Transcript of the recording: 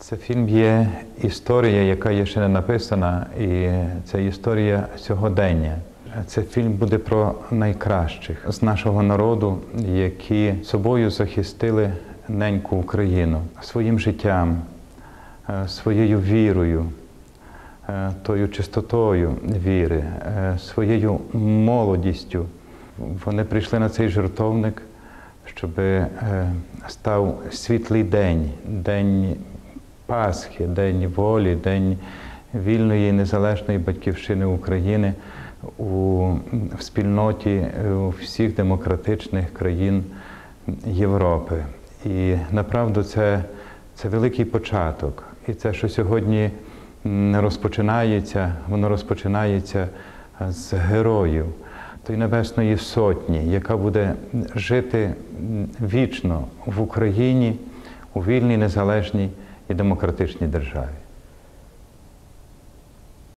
Це фільм є історія, яка є ще не написана, і це історія сьогодення. Це фільм буде про найкращих з нашого народу, які собою захистили неньку Україну своїм життям, своєю вірою, тою чистотою віри, своєю молодістю. Вони прийшли на цей жертовник, щоб став світлий день, день Пасхи, день волі, день вільної і незалежної батьківщини України в спільноті всіх демократичних країн Європи. І направду це великий початок. І це, що сьогодні розпочинається, воно розпочинається з героїв тої Небесної Сотні, яка буде жити вічно в Україні, у вільній, незалежній і демократичній державі.